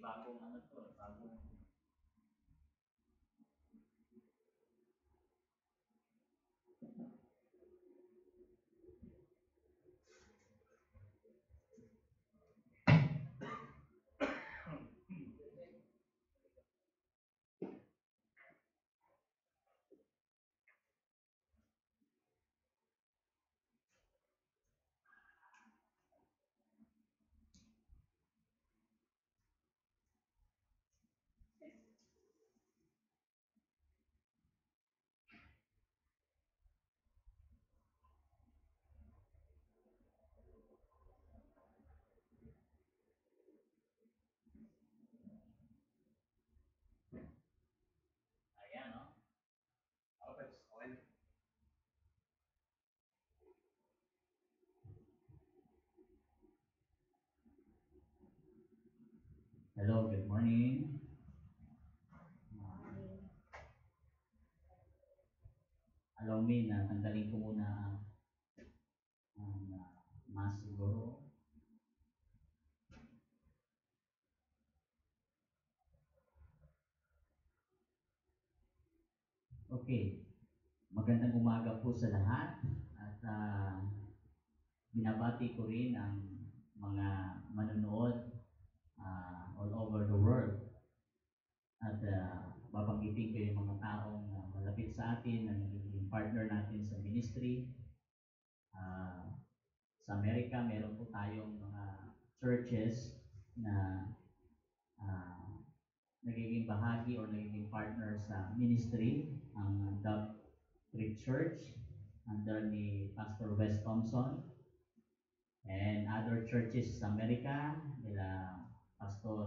bagong ano to, bagong ayan, no? Okay, okay. Hello, good morning. Allow me na tanggalin ko muna ang mask siguro. Okay, magandang umaga po sa lahat at binabati ko rin ang mga manonood all over the world at babanggitin ko yung mga taong malapit sa atin na naging partner natin sa ministry. Sa Amerika, meron po tayong mga churches na ah, nagiging bahagi o nagiging partner sa ministry. Ang Dove Creek Church under ni Pastor Wes Thompson and other churches sa Amerika nila Pastor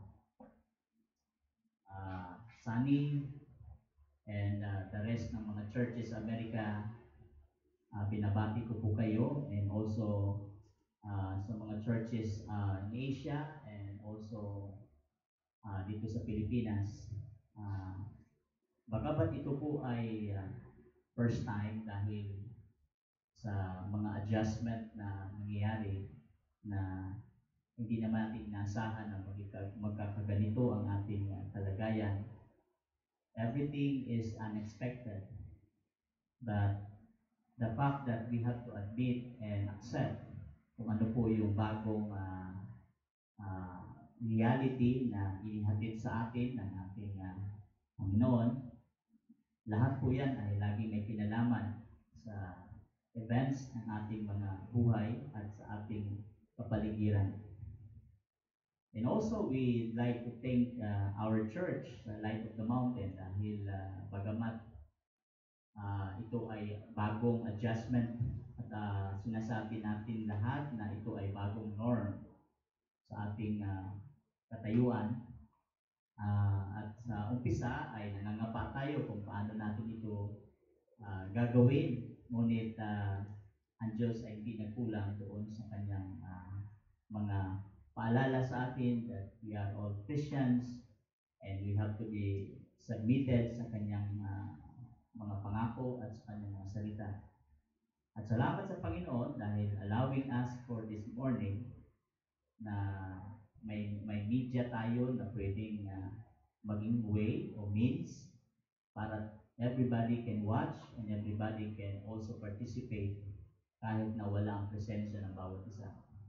Sunny and the rest ng mga churches sa Amerika. Binabati ko po kayo and also sa mga churches in Asia and also dito sa Pilipinas. Bagamat ito po ay first time dahil sa mga adjustment na nangyayari na hindi naman natin inasahan na magkakaganito ang ating kalagayan. Everything is unexpected. But the fact that we have to admit and accept kung ano po yung bagong uh, reality na inihatid sa atin ng ating Panginoon, lahat po yan ay laging may kinalaman sa events ng ating mga buhay at sa ating kapaligiran. And also, we'd like to thank our church, Light of the Mountain, dahil bagamat ito ay bagong adjustment at sinasabi natin lahat na ito ay bagong norm sa ating katayuan. At sa umpisa ay nangangapa tayo kung paano natin ito gagawin. Ngunit ang Diyos ay hindi nagkulang doon sa kanyang mga paalala sa atin that we are all Christians and we have to be submitted sa kanyang mga pangako at sa kanyang mga salita. At salamat sa Panginoon dahil allowing us for this morning na may media tayo na pwedeng maging way o means para everybody can watch and everybody can also participate kahit na wala ang presensya ng bawat isa.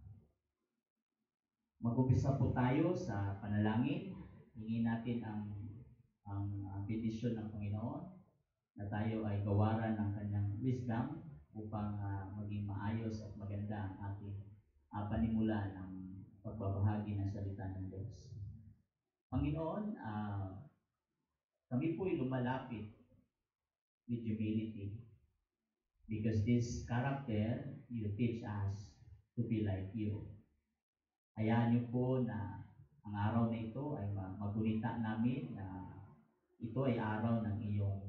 Mag-umpisa po tayo sa panalangin. Hingin natin ang bendisyon ng Panginoon na tayo ay gawaran ng kanyang wisdom upang maging maayos at maganda ang ating panimula ng pagbabahagi ng salita ng Diyos. Panginoon, kami po'y lumalapit with humility because this character, you teach us to be like you. Hayaan niyo po na ang araw na ito ay magunita namin na ito ay araw ng iyong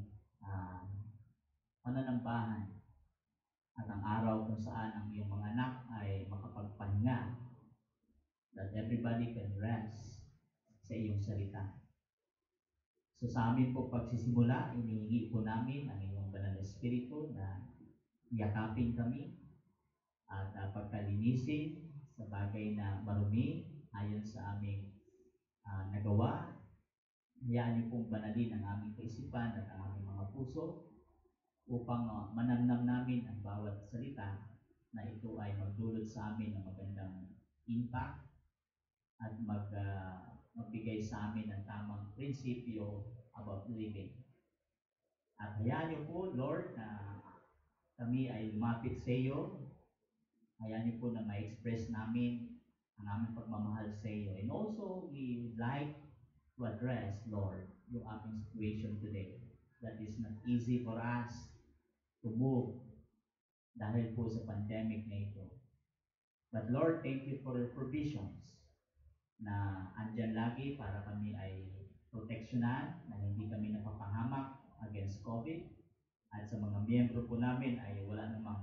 pananambahan at ang araw kung saan ang iyong mga anak ay makapagpahinga, that everybody can rest sa iyong salita. So sa amin po pagsisimula, inihingi po namin ang iyong banal na espiritu na yakapin kami at pagkalinisin sa bagay na marumi ayon sa aming nagawa. Hayaan niyo pong banalin ang aming kaisipan at ang aming mga puso upang manamnam namin ang bawat salita na ito ay magdulot sa amin ng magandang impact at magbigay sa amin ng tamang prinsipyo about living. At hayaan niyo po, Lord, na kami ay lumapit sa iyo. Hayaan niyo po na ma-express namin ang aming pagmamahal sa iyo. And also, we like to address, Lord, yung aming situation today. That is not easy for us to move dahil po sa pandemic na ito. But Lord, thank you for your provisions na andyan lagi para kami ay proteksyonan, na hindi kami napapahamak against COVID. At sa mga miyembro po namin ay wala namang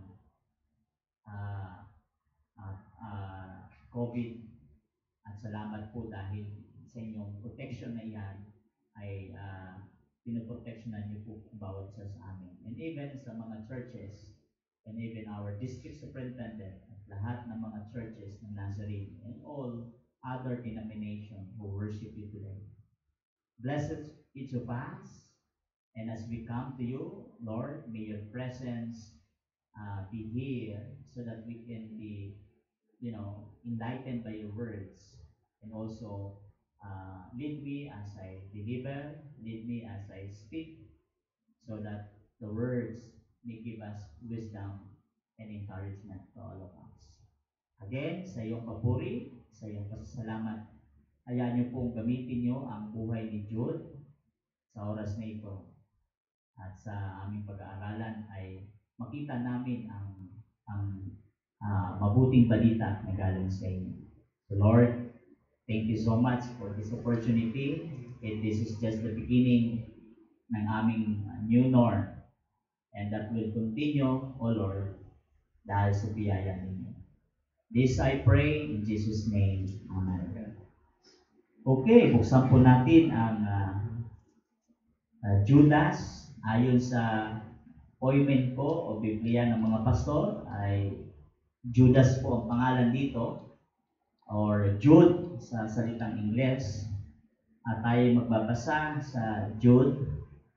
COVID. At salamat po dahil sa inyong protection na iyan ay pinoproteksyonan niyo po bawat isa sa amin. And even sa mga churches, and even our district superintendent, at lahat ng mga churches ng Nazarene, and all other denominations who worship you today. Bless each of us, and as we come to you, Lord, may your presence be here so that we can be, enlightened by your words, and also lead me as I deliver, lead me as I speak, so that the words may give us wisdom and encouragement to all of us. Again, sa iyong papuri, sa iyong pasasalamat, hayaan niyo pong gamitin niyo ang buhay ni Jude sa oras na ito. At sa aming pag-aaralan ay makita namin ang mabuting balita na galing sa inyo. So Lord, thank you so much for this opportunity. And this is just the beginning ng aming new norm. And that will continue, O Lord, dahil sa biyaya ninyo. This I pray in Jesus' name. Amen. Okay, buksan po natin ang Judas. Ayon sa appointment po o Biblia ng mga pastor, ay Judas po ang pangalan dito, or Jude sa salitang Ingles. At tayo magbabasa sa Jude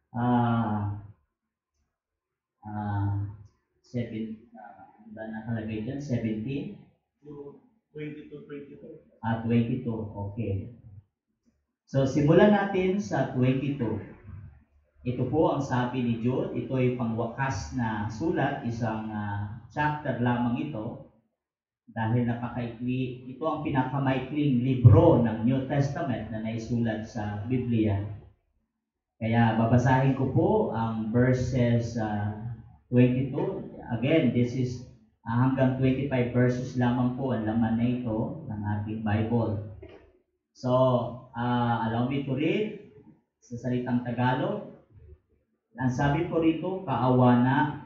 7, nakalagay dyan, 17 to 22. 22, okay. So, simulan natin sa 22. Ito po ang sabi ni Jude. Ito ay pangwakas na sulat, isang chapter lamang ito. Dahil napakaikli, ito ang pinakamaikling libro ng New Testament na naisulat sa Biblia. Kaya babasahin ko po ang verses 22. Again, this is hanggang 25 verses lamang po ang laman na ito ng ating Bible. So, allow me to read sa salitang Tagalog. Ang sabi po rito, kaawaan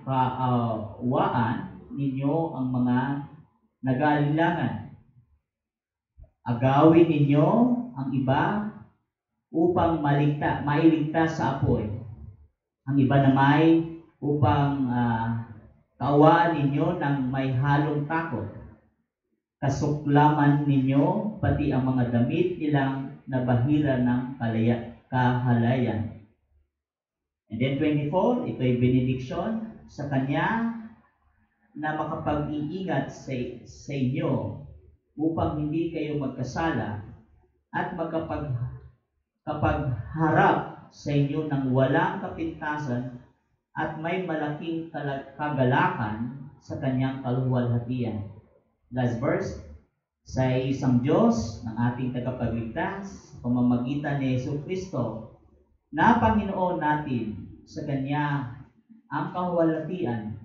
ninyo ang mga nag-aalinlangan. Agawin ninyo ang iba upang mailigtas sa apoy. Ang iba naman upang kaawaan ninyo ng may halong takot. Kasuklaman ninyo pati ang mga damit nilang nabahira ng kahalayan. And then 24, ito ay benediction sa Kanya na makapag-iingat sa inyo upang hindi kayo magkasala at kapagharap sa inyo ng walang kapintasan at may malaking kagalakan sa Kanyang kaluwalhatian. Last verse, sa isang Diyos ng ating tagapagligtas, pamamagitan ni Jesucristo, na Panginoon natin, sa Kanya ang kaluwalhatian,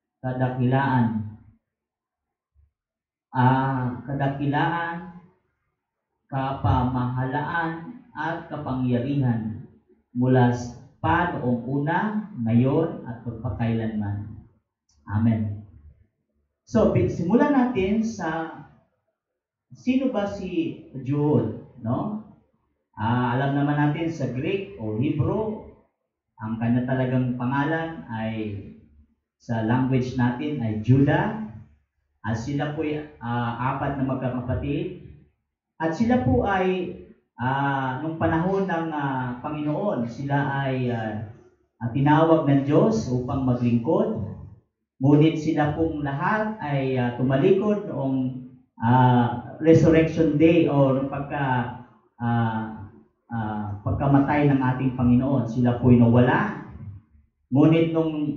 kadakilaan, kapamahalaan, at kapangyarihan mula pa noong una, ngayon, at magpakailanman. Amen. So, simulan natin sa sino ba si Jude, no? Alam naman natin sa Greek o Hebrew, ang kanya talagang pangalan ay sa language natin ay Judah. At sila po ay apat na magkakapatid. At sila po ay nung panahon ng Panginoon, sila ay tinawag ng Diyos upang maglingkod. Ngunit sila pong lahat ay tumalikod noong Resurrection Day o nung pagkamatay ng ating Panginoon. Sila po'y nawala. Ngunit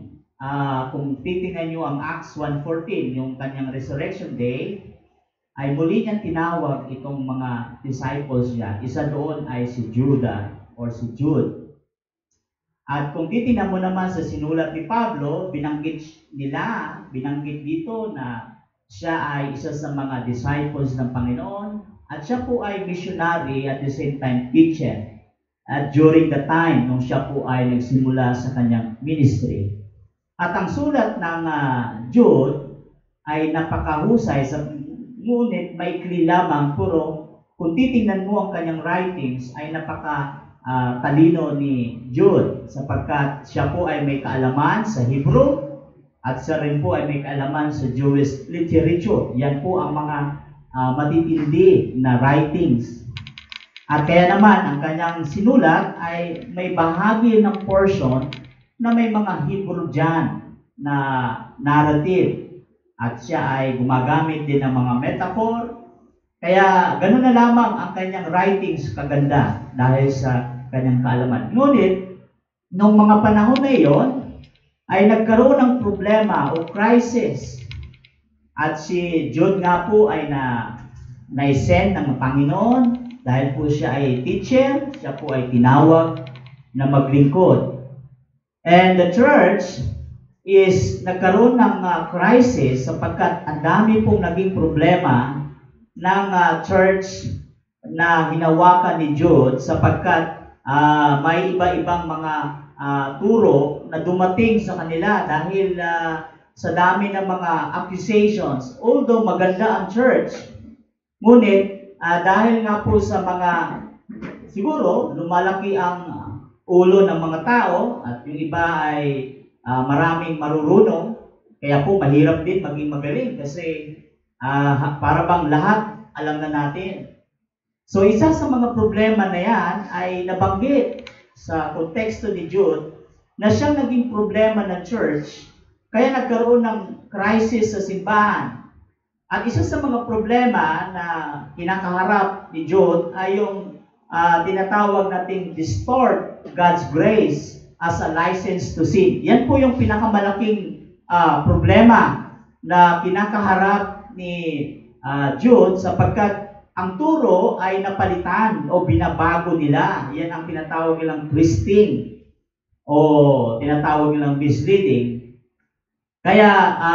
kung titingnan nyo ang Acts 1:14, yung kanyang Resurrection Day, ay muli niyang tinawag itong mga disciples niya. Isa doon ay si Judas or si Jude. At kung titingnan mo naman sa sinulat ni Pablo, binanggit dito na siya ay isa sa mga disciples ng Panginoon at siya po ay missionary at the same time teacher. At during the time nung siya po ay nagsimula sa kanyang ministry. At ang sulat ng Jude ay napakahusay ngunit maikli lamang, puro kung titingnan mo ang kanyang writings ay talino ni Jude sapagkat siya po ay may kaalaman sa Hebrew at siya rin po ay may kaalaman sa Jewish literature. Yan po ang mga matitindi na writings. At kaya naman ang kanyang sinulat ay may bahagi ng portion na may mga Hebrew dyan na narrative. At siya ay gumagamit din ng mga metaphor. Kaya ganoon na lamang ang kanyang writings kaganda dahil sa kanyang kaalaman. Ngunit, nung mga panahon na iyon, ay nagkaroon ng problema o crisis. At si Jude nga po ay na-send ng Panginoon dahil po siya ay teacher, siya po ay tinawag na maglingkod. And the church is nagkaroon ng crisis sapagkat ang dami pong naging problema ng church na hinawakan ni Jude sapagkat may iba-ibang mga turo na dumating sa kanila dahil sa dami ng mga accusations. Although maganda ang church, ngunit dahil nga po sa siguro lumalaki ang ulo ng mga tao at yung iba ay maraming marurunong, kaya po mahirap din maging magaling kasi para bang lahat alam na natin. So isa sa mga problema na yan ay nabanggit sa konteksto ni Jude na siyang naging problema ng church kaya nagkaroon ng crisis sa simbahan. At isa sa mga problema na kinakaharap ni Jude ay yung tinatawag nating distort God's grace as a license to sin. Yan po yung pinakamalaking problema na kinakaharap ni Jude sapagkat ang turo ay napalitan o binabago nila. Yan ang tinatawag nilang twisting o tinatawag nilang misleading. Kaya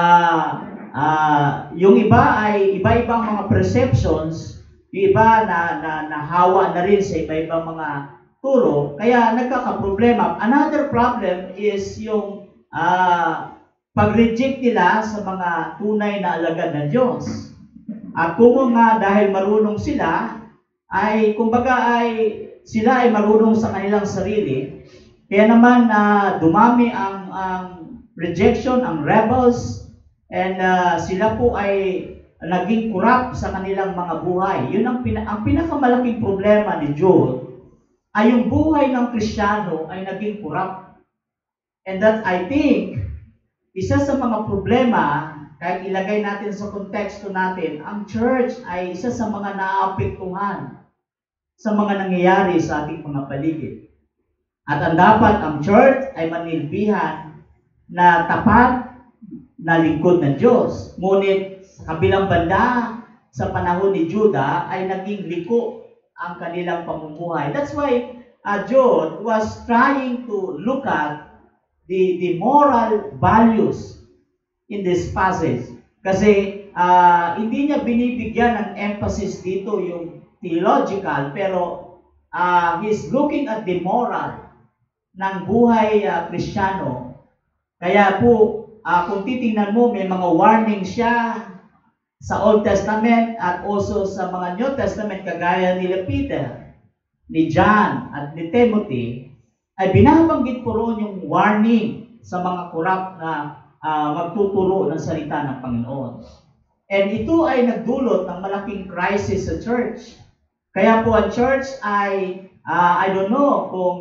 yung iba ay iba-ibang mga perceptions, yung iba na nahawa na rin sa iba-ibang mga turo, kaya nagkakaproblema. Another problem is yung pag-reject nila sa mga tunay na alagad ng Diyos. At kung nga dahil marunong sila, ay kumbaga sila ay marunong sa kanilang sarili, kaya naman dumami ang rejection, ang rebels, and sila po ay naging corrupt sa kanilang mga buhay. Yun ang pinakamalaking problema ni Jude, ay yung buhay ng Kristiyano ay naging corrupt. And that, I think, isa sa mga problema, kahit ilagay natin sa konteksto natin, ang church ay isa sa mga naaapektuhan sa mga nangyayari sa ating mga paligid. At ang dapat ang church ay manilbihan na tapat na lingkod ng Diyos. Ngunit sa kabilang banda, sa panahon ni Juda, ay naging liko ang kanilang pamumuhay. That's why Jude was trying to look at the moral values in this passage. Kasi hindi niya binibigyan ng emphasis dito yung theological, pero he's looking at the moral ng buhay Kristiyano. Kaya po, kung titingnan mo, may mga warning siya sa Old Testament at also sa mga New Testament, kagaya ni Peter, ni John, at ni Timothy, ay binabanggit po roon yung warning sa mga corrupt na magtuturo ng salita ng Panginoon. And ito ay nagdulot ng malaking crisis sa church. Kaya po ang church ay, I don't know kung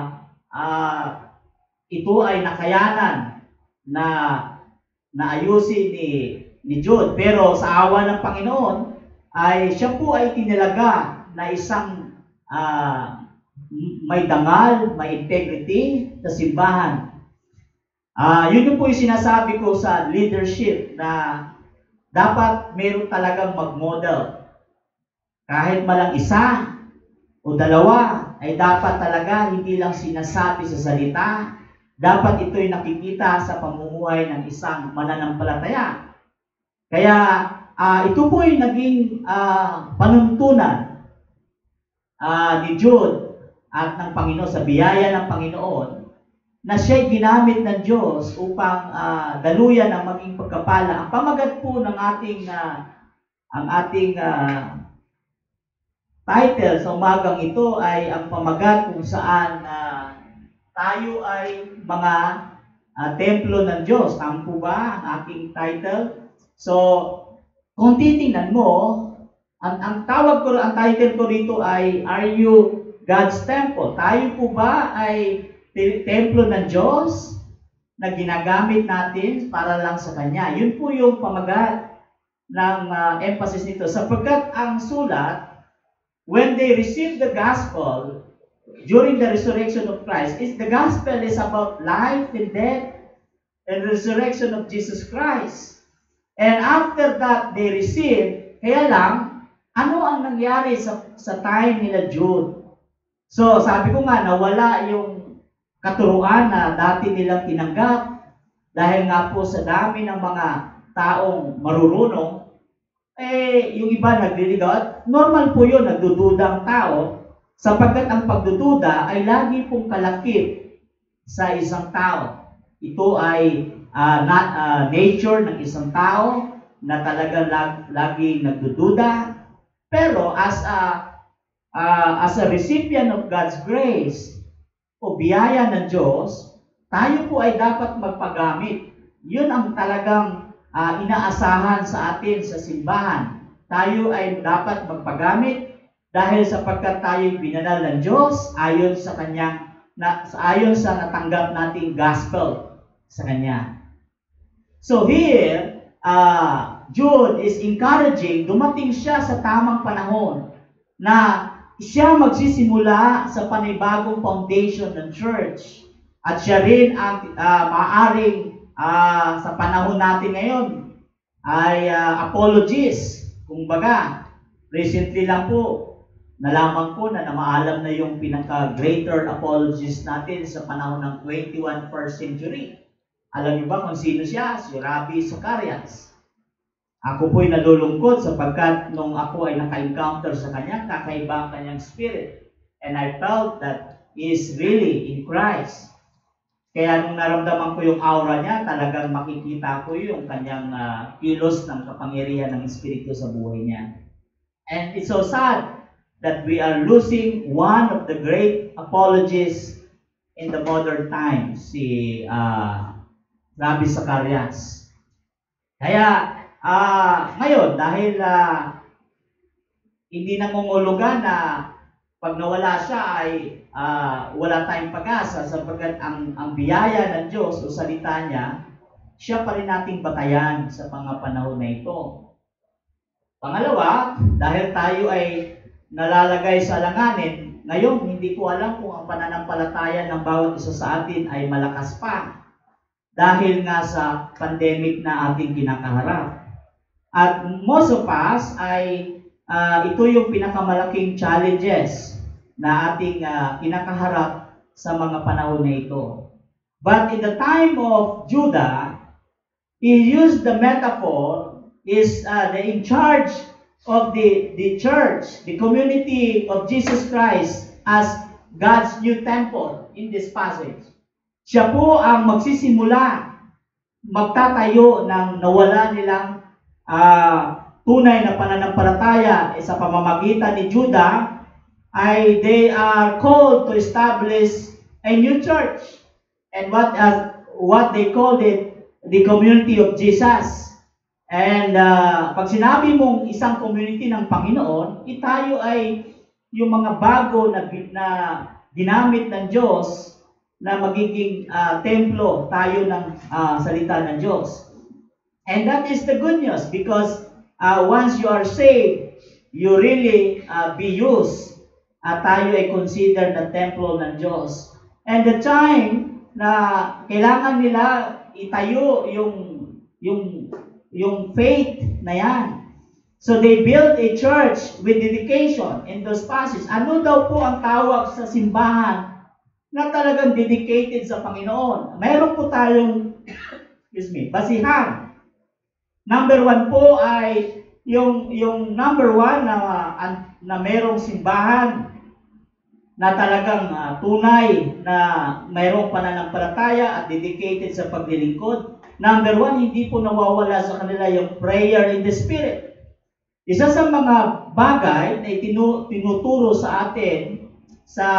ito ay nakayanan na ayusin ni Jude. Pero sa awa ng Panginoon, ay siya po ay tinalaga na isang may dangal, may integrity sa simbahan. Yun po yung sinasabi ko sa leadership na dapat meron talagang mag-model. Kahit malang isa o dalawa, ay dapat talaga hindi lang sinasabi sa salita. Dapat ito'y nakikita sa pamumuhay ng isang mananampalataya. Kaya ito po'y naging panuntunan ni Jude at ng Panginoon, sa biyaya ng Panginoon, na siya'y ginamit ng Diyos upang daluyan ang maging pagkapala. Ang pamagat po ng ating title sa umagang ito ay ang pamagat kung saan tayo ay mga templo ng Diyos. Tama po ba ang aking title? So, kung titingnan mo, ang title ko rito ay, Are You God's Temple? Tayo po ba ay templo ng Diyos na ginagamit natin para lang sa Kanya? Yun po yung pamagat ng emphasis nito. Sapagkat ang sulat, when they received the gospel during the resurrection of Christ, the gospel is about life and death and resurrection of Jesus Christ. And after that, they received, kaya lang, ano ang nangyari sa time nila Jude? So, sabi ko nga, nawala yung katuruan na dati nilang tinanggap dahil nga po sa dami ng mga taong marurunong, yung iba nagliligaw. Normal po yun, nagdududa ang tao, sapagkat ang pagdududa ay lagi pong kalakip sa isang tao. Ito ay nature ng isang tao na talagang lagi nagdududa. Pero as a recipient of God's grace o biyaya ng Diyos, tayo po ay dapat magpagamit. Yun ang talagang inaasahan sa atin sa simbahan. Tayo ay dapat magpagamit dahil sapagkat tayo binanal ng Diyos ayon sa ayon sa natanggap nating gospel sa Kanya. So here, Jude is encouraging, dumating siya sa tamang panahon na siya magsisimula sa panibagong foundation ng church. At siya rin ang maaring sa panahon natin ngayon ay apologist. Kumbaga, recently lang po, nalaman ko na namaalam na yung pinaka-greater apologist natin sa panahon ng 21st century. Alam niyo ba kung sino siya? Si Rabi Zacarias. Ako po'y nalulungkot sapagkat nung ako ay naka-encounter sa kanya, kakaiba ang kanyang spirit. And I felt that he is really in Christ. Kaya nung naramdaman ko yung aura niya, talagang makikita ko yung kanyang kilos ng kapangyarihan ng Espiritu sa buhay niya. And it's so sad that we are losing one of the great apologists in the modern times, si Rabi Zacarias. Kaya ngayon, dahil hindi nangungulugan na pag nawala siya ay wala tayong pag-asa sapagkat ang biyaya ng Diyos o salita niya, siya pa rin nating batayan sa mga panahon na ito. Pangalawa, dahil tayo ay nalalagay sa alanganin, ngayon hindi ko alam kung ang pananampalataya ng bawat isa sa atin ay malakas pa dahil nga sa pandemic na ating kinakaharap. At most of us ay ito yung pinakamalaking challenges na ating kinakaharap sa mga panahon na ito. But in the time of Judah, he used the metaphor is the in charge of the church, the community of Jesus Christ as God's new temple in this passage. Siya po ang magsisimula, magtatayo ng nawala nilang tunay na pananampalataya sa pamamagitan ni Judah, ay they are called to establish a new church. And what they called it, the community of Jesus. And pag sinabi mong isang community ng Panginoon, tayo ay yung mga bago na ginamit ng Diyos na magiging templo tayo ng salita ng Diyos. And that is the good news because once you are saved, you really be used. Tayo ay considered na templo ng Diyos. And the time na kailangan nila itayo yung faith na yan. So they built a church with dedication in those passages. Ano daw po ang tawag sa simbahan na talagang dedicated sa Panginoon? Meron po tayong basihan. Number 1 po ay yung number 1 na merong simbahan na talagang tunay na mayroong pananampalataya at dedicated sa paglilingkod. Number 1, hindi po nawawala sa kanila yung prayer in the Spirit. Isa sa mga bagay na tinuturo sa atin sa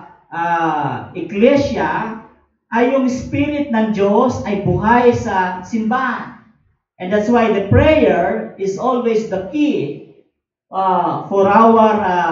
iglesia ay yung Spirit ng Diyos ay buhay sa simbahan. And that's why the prayer is always the key for our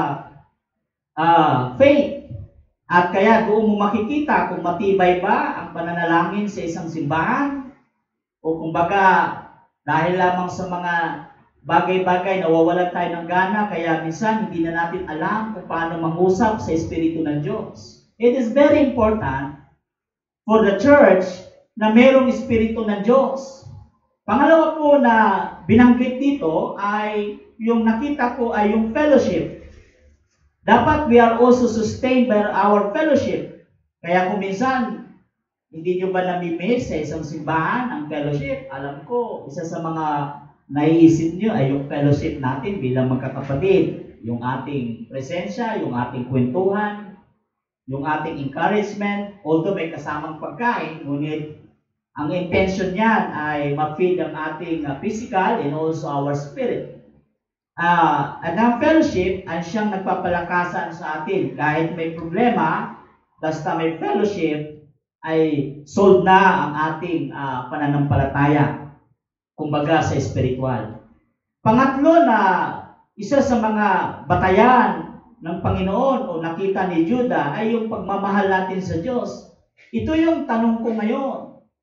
faith. At kaya doon mo makikita kung matibay ba ang pananalangin sa isang simbahan o kumbaga dahil lamang sa mga bagay-bagay nawawalan tayo ng gana kaya minsan hindi na natin alam kung paano mangusap sa Espiritu ng Diyos. It is very important for the church na mayroong Espiritu ng Diyos. Pangalawa po na binanggit dito ay yung nakita ko ay yung fellowship. Dapat we are also sustained by our fellowship. Kaya kung minsan, hindi nyo ba namimiss sa isang simbahan ang fellowship? Alam ko, isa sa mga naiisip nyo ay yung fellowship natin bilang magkakapatid. Yung ating presensya, yung ating kwentuhan, yung ating encouragement, although may kasamang pagkain, ngunit ang intention niyan ay ma-feed ang ating physical and also our spirit. At ang fellowship ay siyang nagpapalakasan sa atin. Kahit may problema, basta may fellowship, ay solve na ang ating pananampalataya. Kumbaga sa spiritual. Pangatlo na isa sa mga batayan ng Panginoon o nakita ni Judah ay yung pagmamahal natin sa Diyos. Ito yung tanong ko ngayon.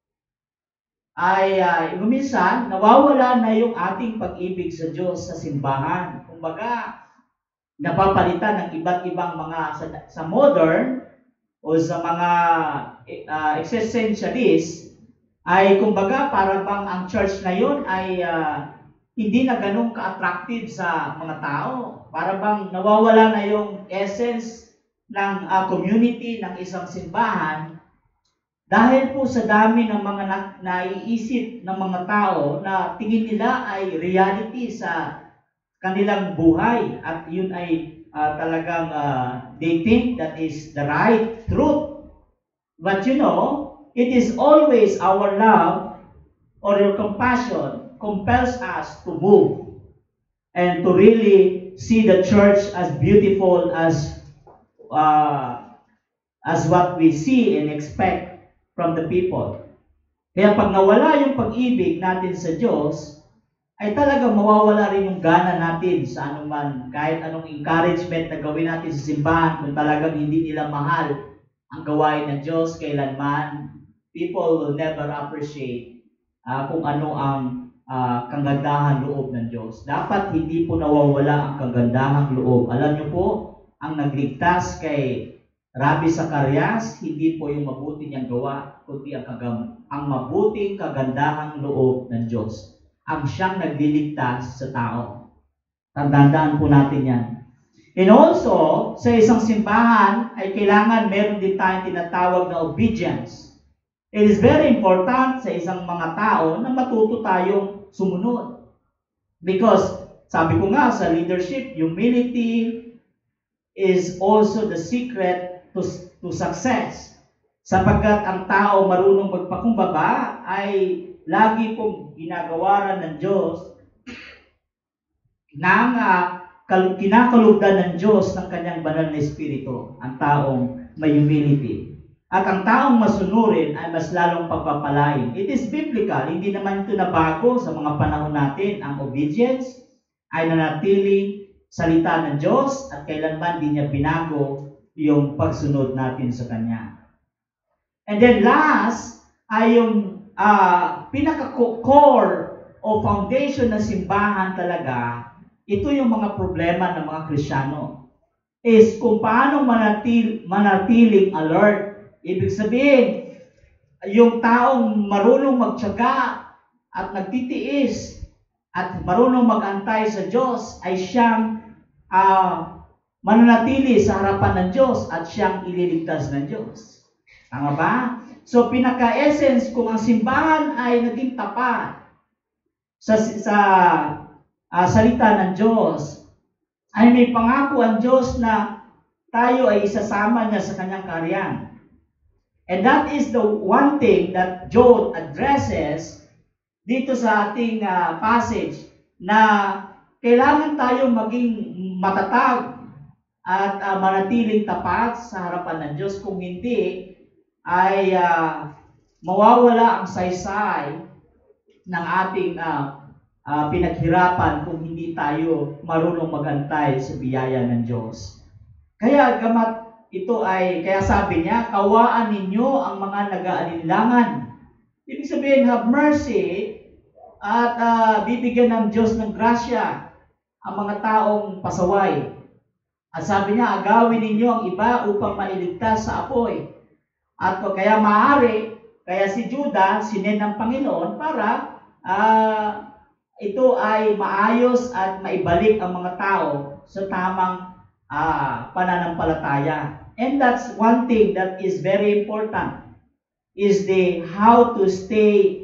Ay minsan nawawala na yung ating pag-ibig sa Diyos sa simbahan. Kumbaga, napapalitan ng iba't ibang mga sa modern o sa mga existentialist ay kumbaga para bang ang church na yun ay hindi na ganun ka-attractive sa mga tao. Para bang nawawala na yung essence ng community ng isang simbahan dahil po sa dami ng mga naiisip ng mga tao na tingin nila ay reality sa kanilang buhay at yun ay talagang they think that is the right truth. But you know, it is always our love or your compassion compels us to move and to really see the church as beautiful as what we see and expect from the people. Kaya pag nawala yung pag-ibig natin sa Diyos, ay talagang mawawala rin yung gana natin sa anuman, kahit anong encouragement na gawin natin sa simbahan, kung talagang hindi nila mahal ang gawain ng Diyos kailanman, people will never appreciate kung ano ang kagandahan loob ng Diyos. Dapat hindi po nawawala ang kagandahang loob. Alam niyo po, ang nagligtas kay Rabbi Zacarias, hindi po yung mabuti niyang gawa, kundi ang mabuting kagandahang loob ng Diyos. Ang siyang nagliligtas sa tao. Tandaan po natin yan. And also, sa isang simbahan, ay kailangan meron din tayong tinatawag na obedience. It is very important sa isang mga tao na matuto tayong sumunod. Because, sabi ko nga sa leadership, humility is also the secret to success. Sapagkat ang tao marunong magpakumbaba ay lagi pong ginagawaran ng Diyos ng kinakalugdan ng Diyos ng kanyang banal na espiritu, ang taong may humility. At ang taong masunurin ay mas lalong pagpapalain. It is biblical, hindi naman ito nabago sa mga panahon natin. Ang obedience ay nanatili salita ng Diyos at kailanman di niya binago yung pagsunod natin sa Kanya. And then last ay yung pinaka-core o foundation ng simbahan talaga, ito yung mga problema ng mga Kristiyano. Is kung paano manatiling alert. Ibig sabihin, yung taong marunong magtiyaga at nagtitiis at marunong mag-antay sa Diyos ay siyang mananatili sa harapan ng Diyos at siyang ililigtas ng Diyos. Tama ba? So, pinaka-essence kung ang simbahan ay naging tapat sa salita ng Diyos, ay may pangako ang Diyos na tayo ay isasama niya sa kanyang kaharian. And that is the one thing that Job addresses dito sa ating passage, na kailangan tayo maging matatag at manatiling tapat sa harapan ng Diyos. Kung hindi, ay mawawala ang saysay ng ating pinaghirapan kung hindi tayo marunong magantay sa biyaya ng Diyos. Kaya kaya sabi niya, kawaan ninyo ang mga nag-aalinlangan. Ibig sabihin, have mercy at bibigyan ng Diyos ng grasya ang mga taong pasaway. At sabi niya, agawin ninyo ang iba upang mailigtas sa apoy. At kaya maaari, kaya si Judah, sinend ng Panginoon para ito ay maayos at maibalik ang mga tao sa tamang pananampalataya. And that's one thing that is very important, is the how to stay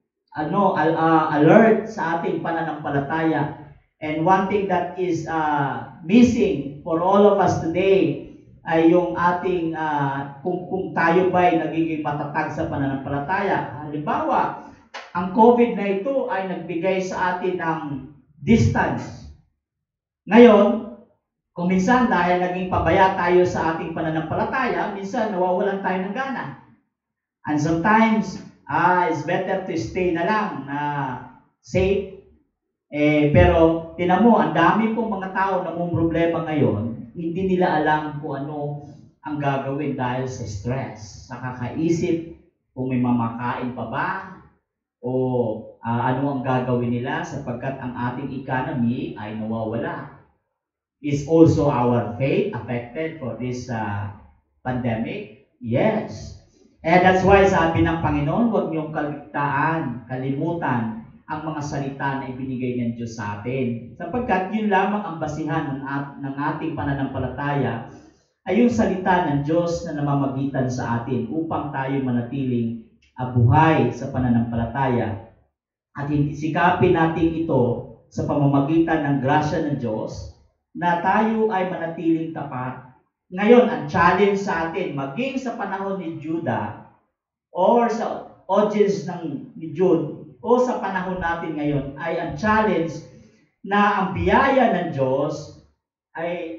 alert sa ating pananampalataya. And one thing that is missing for all of us today ay yung ating kung tayo ba ay nagiging matatag sa pananampalataya. Halimbawa, ang COVID na ito ay nagbigay sa atin ng distance. Ngayon, kung minsan dahil naging pabaya tayo sa ating pananampalataya, minsan nawawalan tayo ng gana. And sometimes, it's better to stay na lang na safe. Pero, tinan mo, ang dami pong mga tao na may problema ngayon, hindi nila alam kung ano ang gagawin dahil sa stress, sa kakaisip kung may mamakain pa ba, o ano ang gagawin nila sapagkat ang ating economy ay nawawala. Is also our faith affected for this pandemic? Yes. And that's why sabi ng Panginoon, huwag niyong kalimutan ang mga salita na ibinigay ng Diyos sa atin. Sapagkat yun lamang ang basihan ng ating pananampalataya ay yung salita ng Diyos na namamagitan sa atin upang tayo manatiling buhay sa pananampalataya. At sikapin natin ito sa pamamagitan ng grasya ng Diyos na tayo ay manatiling tapat. Ngayon, ang challenge sa atin, maging sa panahon ni Judah or sa audience ni Jude o sa panahon natin ngayon, ay ang challenge na ang biyaya ng Diyos ay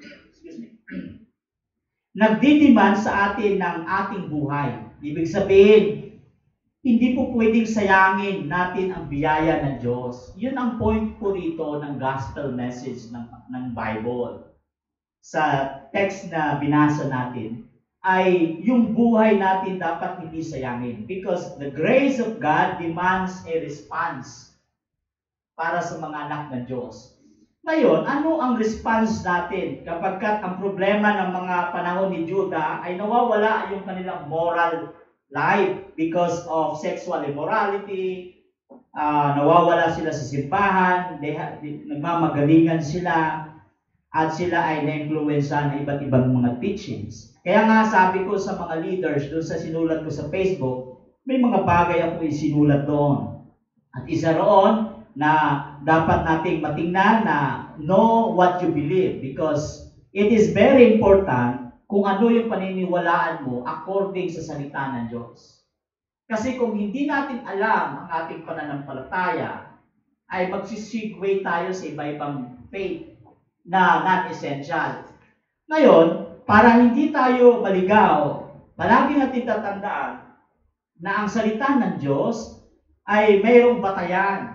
nagdidiman sa atin ng ating buhay. Ibig sabihin, hindi po pwedeng sayangin natin ang biyaya ng Diyos. Yun ang point po rito ng gospel message ng Bible. Sa text na binasa natin, ay yung buhay natin dapat hindi sayangin. Because the grace of God demands a response para sa mga anak ng Diyos. Ngayon, ano ang response natin kapag ang problema ng mga panahon ni Judah ay nawawala yung kanilang moral life because of sexual immorality, nawawala sila sa simbahan, nagmamagalingan sila, at sila ay na-influensya ng iba't ibang mga teachings. Kaya nga sabi ko sa mga leaders, doon sa sinulat ko sa Facebook, may mga bagay ako isinulat doon. At isa roon na dapat nating matingnan na know what you believe, because it is very important kung ano yung paniniwalaan mo according sa salita ng Diyos. Kasi kung hindi natin alam ang ating pananampalataya, ay magsisegue tayo sa iba-ibang faith na non-essential. Ngayon, para hindi tayo maligaw, palagi natin tatandaan na ang salita ng Diyos ay mayroong batayan.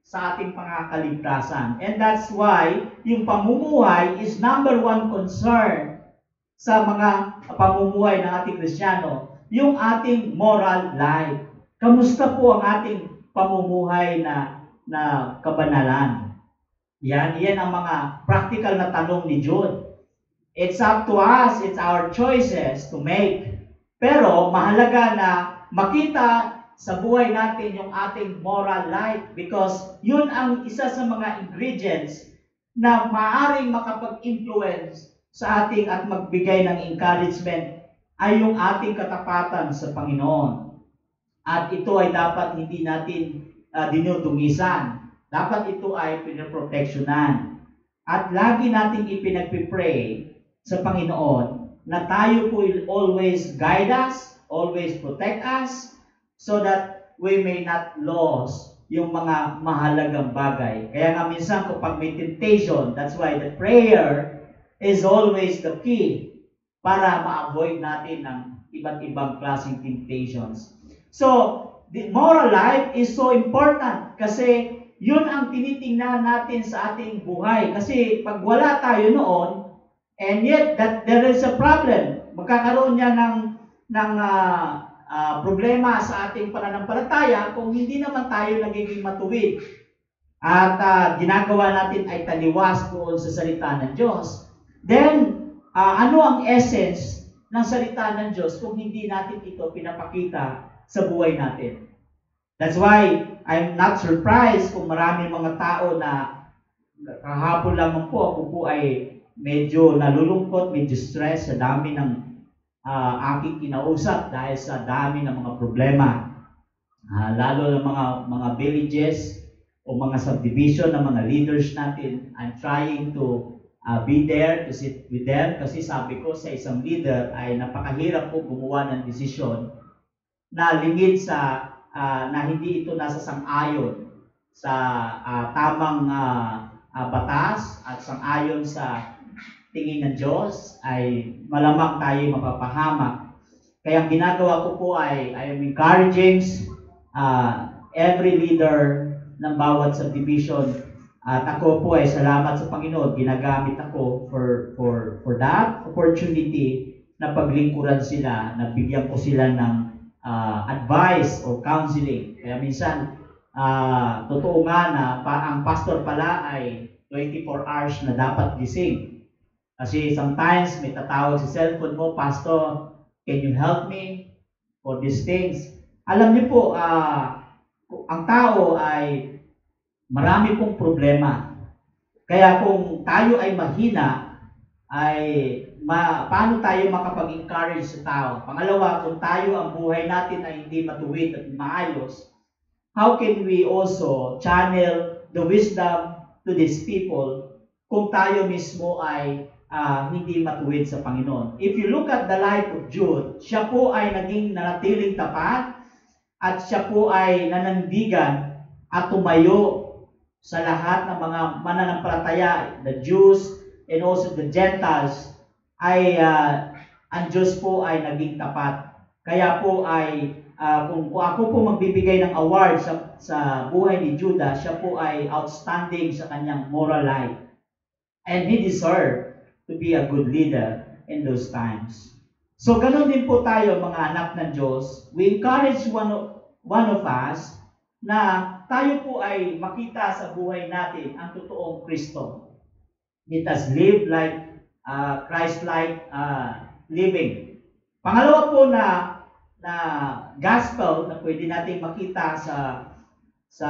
sa ating pangakaligtasan. And that's why yung pamumuhay is number one concern sa mga pamumuhay ng ating Kristiyano, yung ating moral life. Kamusta po ang ating pamumuhay na kabanalan? Yan ang mga practical na tanong ni Jude. It's up to us, it's our choices to make. Pero mahalaga na makita sa buhay natin yung ating moral life because yun ang isa sa mga ingredients na maaring makapag-influence sa ating at magbigay ng encouragement ay yung ating katapatan sa Panginoon. At ito ay dapat hindi natin dinudugisan. Dapat ito ay pinoproteksyonan. At lagi nating ipinagpipray sa Panginoon na tayo po will always guide us, always protect us, so that we may not lose yung mga mahalagang bagay. Kaya nga minsan kapag may temptation, that's why the prayer is always the key para ma-avoid natin ng iba't ibang klaseng temptations. So, the moral life is so important kasi yun ang tinitingnan natin sa ating buhay. Kasi pag wala tayo noon, and yet that there is a problem, magkakaroon niya ng problema sa ating pananampalataya kung hindi naman tayo nagiging matuwid. At ginagawa natin ay taliwas doon sa salita ng Diyos. Then, ano ang essence ng salita ng Diyos kung hindi natin ito pinapakita sa buhay natin? That's why I'm not surprised kung marami mga tao na kahapon lamang po ako po ay medyo nalulungkot, medyo stress sa dami ng aking kinausap dahil sa dami ng mga problema. Lalo ng mga villages o mga subdivision ng mga leaders natin. I'm trying to be there to sit with them kasi sabi ko sa isang leader ay napakahirap po gumawa ng desisyon na limit sa na hindi ito nasa sang-ayon sa tamang batas at sang-ayon sa tingin ng Diyos ay malamang tayo mapapahamak. Kaya ang ginagawa ko po ay I am encouraging every leader ng bawat subdivision. At ako po ay salamat sa Panginoon. Ginagamit ako for that opportunity na paglingkuran sila, na bigyan ko sila ng advice o counseling. Kaya minsan, totoo nga na ang pastor pala ay 24 hours na dapat gising. Kasi sometimes may tatawag sa cellphone mo, Pastor, can you help me for these things? Alam niyo po, ang tao ay marami pong problema. Kaya kung tayo ay mahina, ay paano tayo makapag-encourage sa tao? Pangalawa, kung tayo ang buhay natin ay hindi matuwid at maayos, how can we also channel the wisdom to these people kung tayo mismo ay hindi matuwid sa Panginoon? If you look at the life of Jude, siya po ay naging nanatiling tapat at siya po ay nanandigan at tumayo sa lahat ng mga mananampalataya, the Jews and also the Gentiles, ay ang Diyos po ay naging tapat. Kaya po ay kung ako po magbibigay ng award sa buhay ni Judah, siya po ay outstanding sa kanyang moral life. And he deserved to be a good leader in those times. So ganun din po tayo mga anak ng Diyos. We encourage one of us na tayo po ay makita sa buhay natin ang totoong Kristo. Let us live like Christ-like living. Pangalawa po na gospel na pwede nating makita sa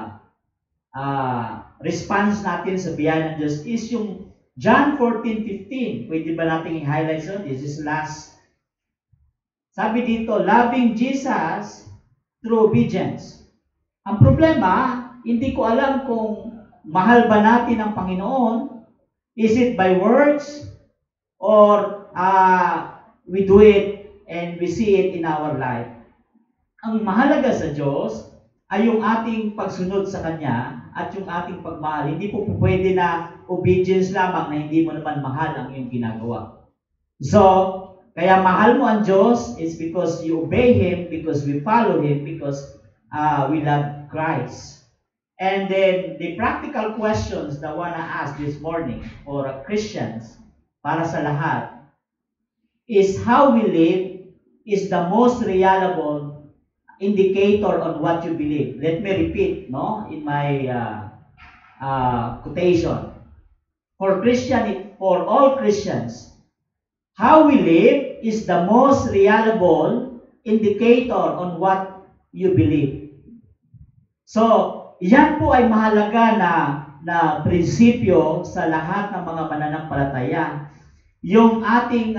response natin sa biyaya ng Diyos is yung John 14:15. Pwede ba nating i-highlight so? This is last. Sabi dito, loving Jesus through obedience. Ang problema, hindi ko alam kung mahal ba natin ang Panginoon. Is it by words or we do it and we see it in our life? Ang mahalaga sa Diyos ay yung ating pagsunod sa Kanya at yung ating pagmahal. Hindi po pwede na obedience lamang na hindi mo naman mahal ang iyong ginagawa. So, kaya mahal mo ang Diyos is because you obey Him, because we follow Him, because we love Christ. And then the practical questions that I wanna ask this morning for Christians, para sa lahat, is how we live is the most reliable indicator on what you believe. Let me repeat, no, in my quotation. For all Christians, how we live is the most reliable indicator on what you believe. So, yan po ay mahalaga na prinsipyo sa lahat ng mga mananampalataya. Yung ating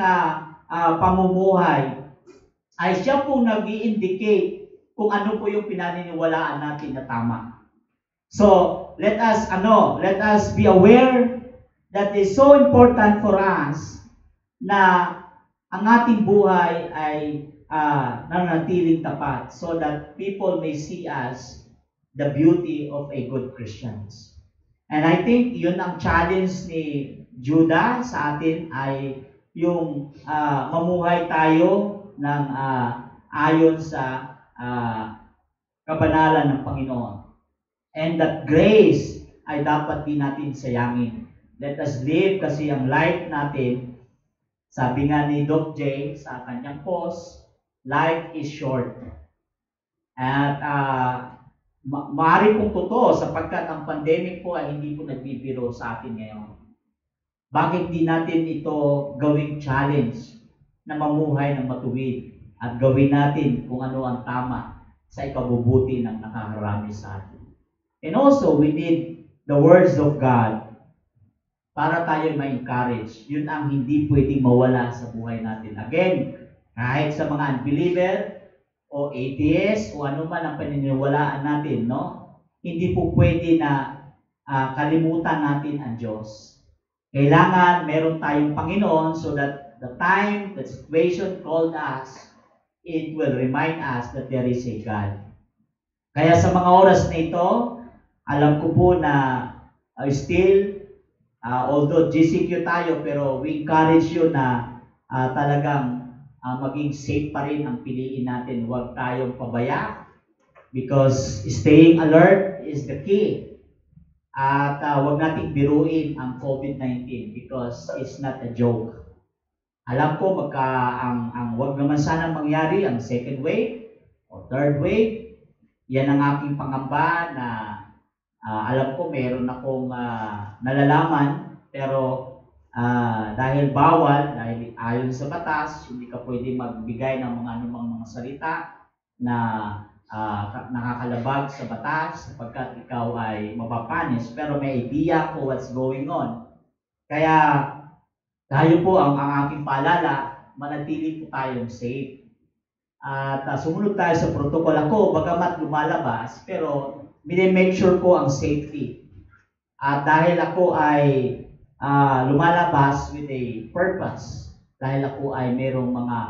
pamumuhay ay siya pong nag-i-indicate kung ano po yung pinaniniwalaan natin na tama. So, let us be aware that is so important for us na ang ating buhay ay nananatiling tapat so that people may see us the beauty of a good Christians. And I think yun ang challenge ni Judah sa atin ay yung mamuhay tayo ng ayon sa kabanalan ng Panginoon. And that grace ay dapat din natin sayangin. Let us live kasi ang life natin, sabi nga ni Doc J sa kanyang post, life is short. At maaari pong totoo sapagkat ang pandemic po ay hindi po nagbibiro sa atin ngayon. Bakit di natin ito gawing challenge na mamuhay ng matuwid at gawin natin kung ano ang tama sa ikabubuti ng nakaharami sa atin. And also, we need the words of God para tayo ma-encourage. Yun ang hindi pwedeng mawala sa buhay natin. Again, kahit sa mga unbeliever o atheist o ano man ang paniniwalaan natin, no? Hindi po pwede na kalimutan natin ang Diyos. Kailangan meron tayong Panginoon so that the time, the situation called us, it will remind us that there is a God. Kaya sa mga oras na ito, alam ko po na still, although GCQ tayo, pero we encourage you na talagang maging safe pa rin ang piliin natin. Huwag tayong pabaya because staying alert is the key. At huwag nating biruin ang COVID-19 because it's not a joke. Alam ko ang huwag naman sana mangyari ang second wave o third wave. Yan ang aking pangamba na alam ko meron akong nalalaman pero dahil bawal, dahil ayon sa batas, hindi ka pwede magbigay ng mga anumang mga salita na nakakalabag sa batas sapagkat ikaw ay mapapanis. Pero may idea ko what's going on. Kaya tayo po ang aking paalala, manatili po tayong safe. At sumunod tayo sa protocol. Ako, bagamat lumalabas, pero make sure ko ang safety. At dahil ako ay lumalabas with a purpose, dahil ako ay merong mga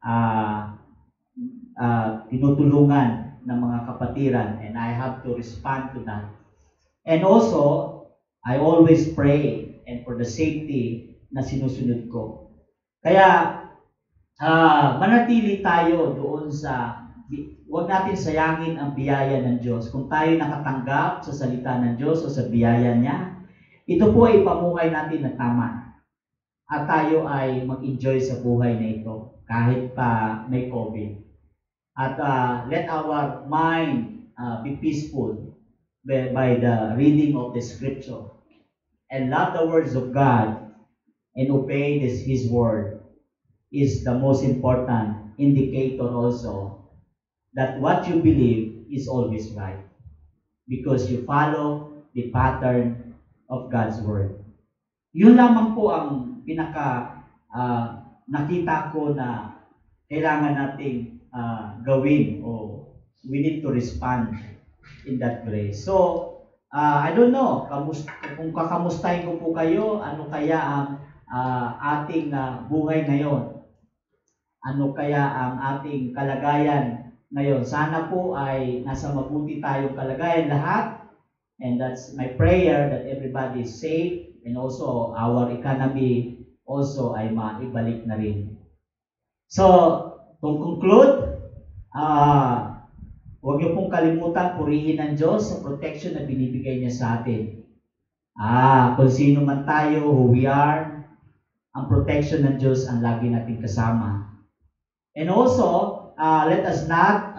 tinutulungan ng mga kapatiran, and I have to respond to that. And also, I always pray and for the safety na sinusunod ko. Kaya, manatili tayo doon sa, huwag natin sayangin ang biyaya ng Diyos. Kung tayo nakatanggap sa salita ng Diyos o sa biyaya niya, ito po ay pamuhay natin na tama. At tayo ay mag-enjoy sa buhay na ito kahit pa may COVID. At let our mind be peaceful by the reading of the scripture and love the words of God and obey His word is the most important indicator also that what you believe is always right because you follow the pattern of God's word. Yun lamang po ang pinaka nakita ko na kailangan nating gawin o we need to respond in that grace. So, I don't know kung kakamustahin ko po kayo, ano kaya ang ating buhay ngayon? Ano kaya ang ating kalagayan ngayon? Sana po ay nasa mabuti tayong kalagayan lahat. And that's my prayer that everybody is safe and also our economy also ay maibalik na rin. So, to conclude, Huwag niyo pong kalimutan purihin ng Diyos sa protection na binibigay niya sa atin. Kung sino man tayo, who we are, ang protection ng Diyos ang lagi natin kasama. And also, let us not,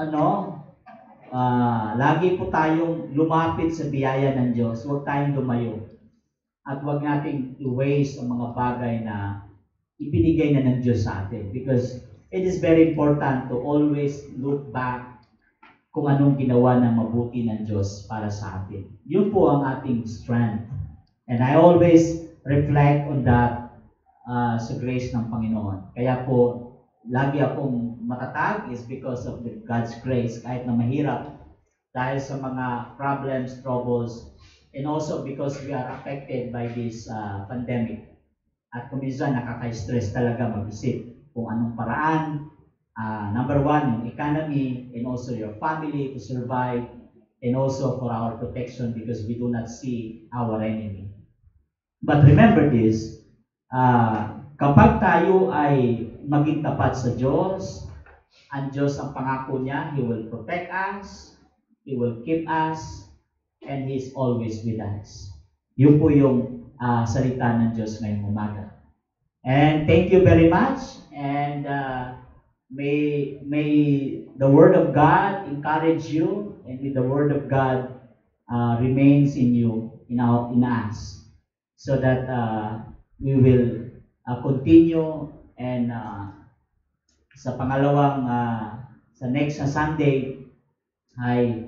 lagi po tayong lumapit sa biyaya ng Diyos. Huwag tayong lumayo. At huwag nating i-waste ang mga bagay na ibinigay na ng Diyos sa atin. Because it is very important to always look back kung anong ginawa ng mabuti ng Diyos para sa atin. Yun po ang ating strength. And I always reflect on that sa grace ng Panginoon. Kaya po, lagi akong matatag is because of the God's grace, kahit na mahirap dahil sa mga problems, troubles, and also because we are affected by this pandemic. At kung minsan nakaka-stress talaga mag-isip kung anong paraan, number one, yung economy, and also your family to survive, and also for our protection because we do not see our enemy. But remember this, kapag tayo ay maging tapat sa Diyos, ang Diyos ang pangako niya, He will protect us, He will keep us, and He is always with us. Yun po yung salita ng Diyos ngayong umaga. And thank you very much, and may the Word of God encourage you, and may the Word of God remains in you, in us, so that we will continue. And sa pangalawang, sa next na Sunday, ay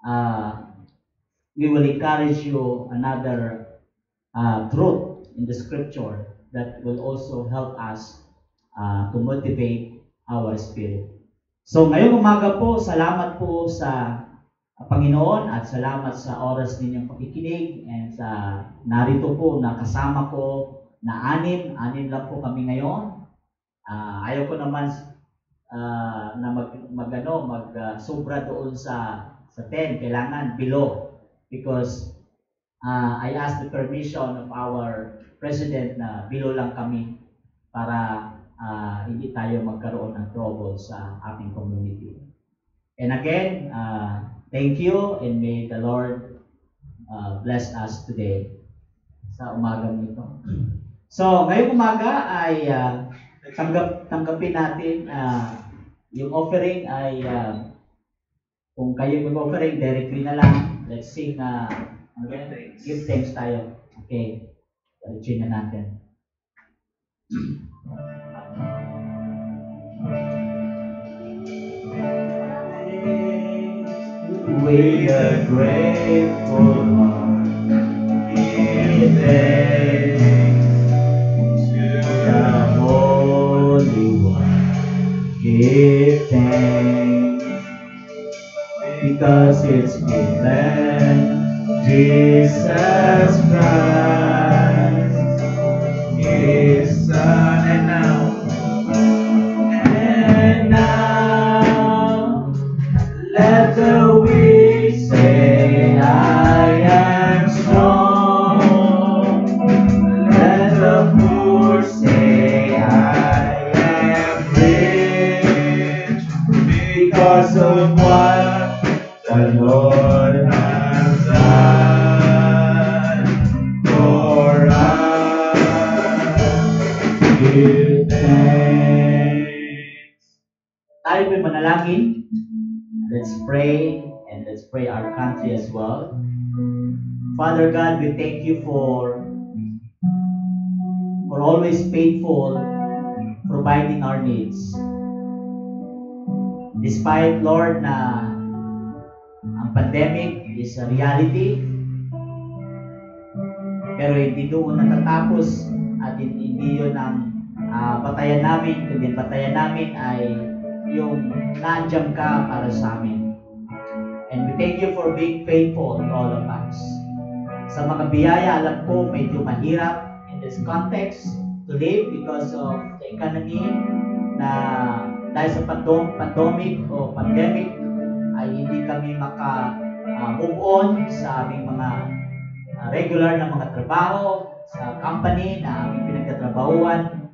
we will encourage you another truth in the scripture that will also help us to motivate our spirit. So ngayong umaga po, salamat po sa Panginoon at salamat sa oras ninyong pakikinig, and sa narito po na kasama ko na anim lang po kami ngayon. Ayaw ko naman na sobra doon sa 10, kailangan below, because I asked the permission of our president na below lang kami para hindi tayo magkaroon ng trouble sa ating community. And again, thank you, and may the Lord bless us today sa umagang ito. So, ngayong umaga ay tanggapin natin yung offering ay kung kayo mag-offering directly na lang. Let's sing give thanks tayo. Okay. Diretso na natin. With a grateful heart, give thanks to the Holy One. Give thanks because it's given Jesus Christ, His Son, and now let the weak say, I am strong. Let the poor say, I am rich, because of what the Lord has done for us. Give thanks. Tayo may manalangin. Let's pray, and let's pray our country as well. Father God, we thank you for always faithful, providing our needs. Despite, Lord, na ang pandemic is a reality, pero hindi doon natatapos at hindi yun ang batayan namin, kundi batayan namin ay yung nandiyan ka para sa amin. And we thank you for being faithful to all of us. Sa mga biyaya, alam ko medyo mahirap in this context to live because of the economy, na dahil sa pandemic ay hindi kami maka-move on sa aming mga regular na mga trabaho sa company na aming pinagtatrabahuan.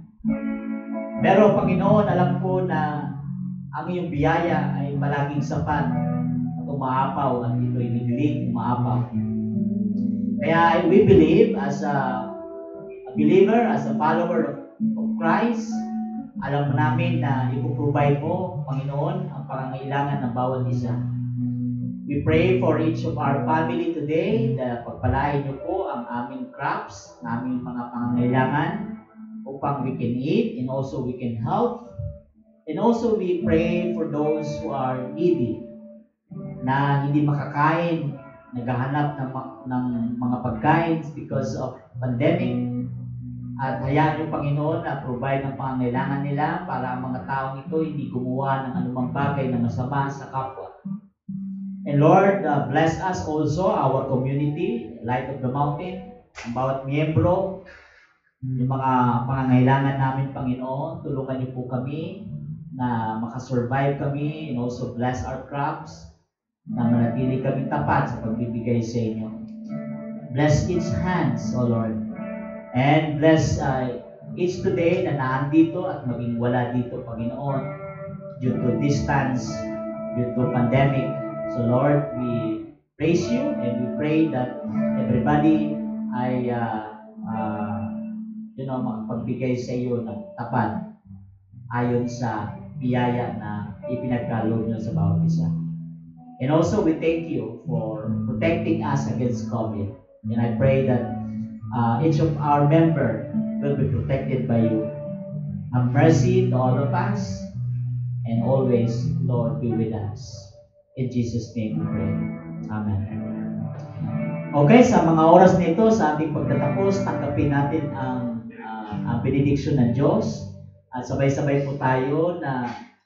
Pero Panginoon, alam ko na ang iyong biyaya ay palaging sapat umaapaw at ito'y liglig, umaapaw. Kaya we believe as a believer, as a follower of Christ, alam namin na ipoprovide mo, Panginoon, ang pangangailangan ng bawat isa. We pray for each of our family today na pagpalain niyo po ang aming crops, aming mga pangangailangan upang we can eat and also we can help. And also we pray for those who are needy na hindi makakain, naghahanap ng mga pagkain because of pandemic. At hayaan niyo, Panginoon, na provide ng pangangailangan nila para ang mga taong ito hindi gumawa ng anumang bagay na masama sa kapwa. And Lord, bless us also, our community, Light of the Mountain, ang bawat miyembro, yung mga pangangailangan namin, Panginoon, tulungan niyo po kami na makasurvive kami and also bless our crops, na manatili kami tapat sa pagbibigay sa inyo. Bless each hands, O Lord. And bless each today na naandito at maging wala dito, Panginoon, due to distance, due to pandemic. So Lord, we praise you and we pray that everybody ay makapagbigay sa iyo ng tapat ayon sa biyaya na ipinagkaloob niyo sa bawat isa. And also we thank you for protecting us against COVID. And I pray that each of our member will be protected by you. Have mercy to all of us, and always, Lord, be with us. In Jesus' name we pray. Amen. Okay, sa mga oras nito, sa ating pagtatapos, tanggapin natin ang benediction ng Diyos. At sabay-sabay po tayo na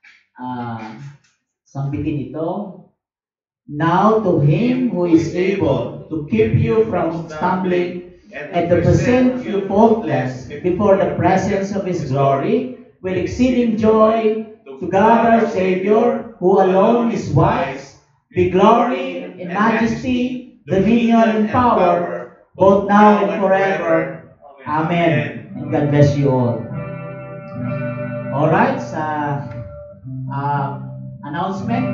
sambitin ito. Now to Him who is able to keep you from stumbling and to present you faultless before the presence of His glory, with exceeding joy, to God our Savior, who alone is wise, be glory and majesty, dominion and power, both now and forever. Amen. And God bless you all. Alright, sa announcement,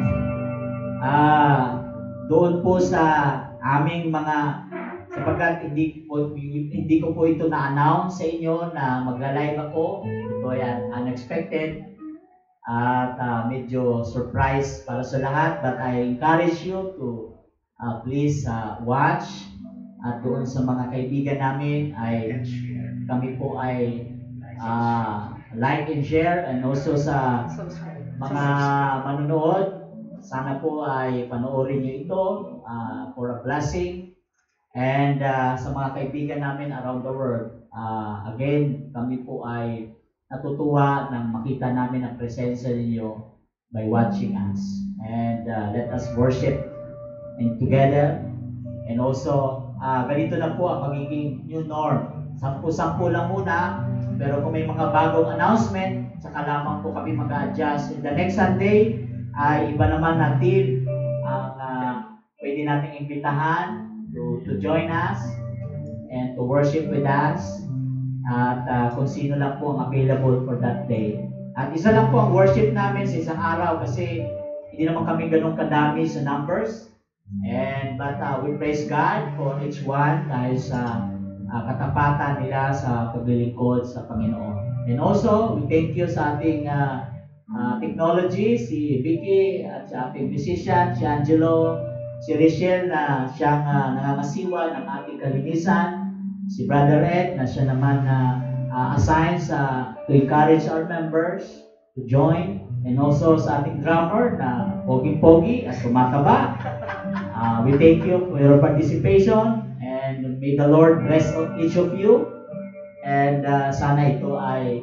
doon po sa aming mga, sapagkat hindi ko po ito na-announce sa inyo na magla-live ako. Ito ay unexpected at medyo surprise para sa lahat. But I encourage you to please watch. At doon sa mga kaibigan namin ay kami po ay like and share, and also sa mga manunood, sana po ay panoorin niyo ito for a blessing. And sa mga kaibigan namin around the world, again, kami po ay natutuwa nang makita namin ang presensya ninyo by watching us. And let us worship and together. And also, ganito na po ang magiging new norm. 10-10 lang muna, pero kung may mga bagong announcement, saka lamang po kami mag-adjust. In the next Sunday, iba naman natin ang pwede nating imbitahan to join us and to worship with us, at kung sino lang po ang available for that day. At isa lang po ang worship namin sa isang araw kasi hindi naman kami ganun kadami sa numbers, but we praise God for each one dahil sa katapatan nila sa paglilingkod sa Panginoon. And also we thank you sa ating technology, si Vicky, at sa ating musician, si Angelo, si Rachel na siyang nangangasiwa ng ating kalinisan, si Brother Ed na siya naman assigned to encourage our members to join, and also sa ating drummer na pogi-pogi at tumataba. We thank you for your participation, and may the Lord bless each of you, and sana ito ay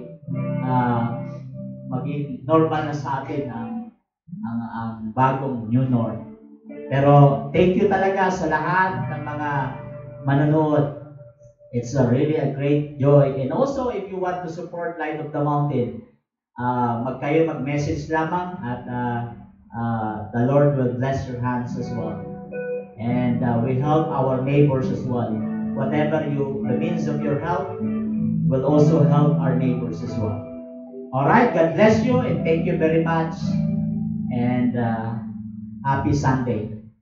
maging normal na sa atin ang bagong new norm. Pero thank you talaga sa lahat ng mga manonood. It's really a great joy. And also, if you want to support Light of the Mountain, mag-message lamang, at the Lord will bless your hands as well. And we help our neighbors as well. Whatever the means of your help will also help our neighbors as well. Alright, God bless you and thank you very much. And happy Sunday.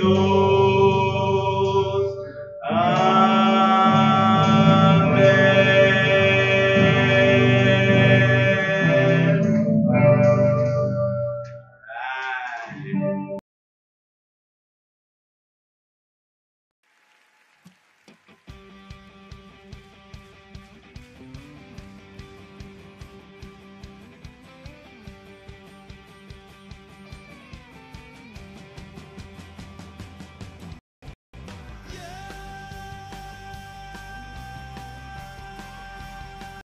you.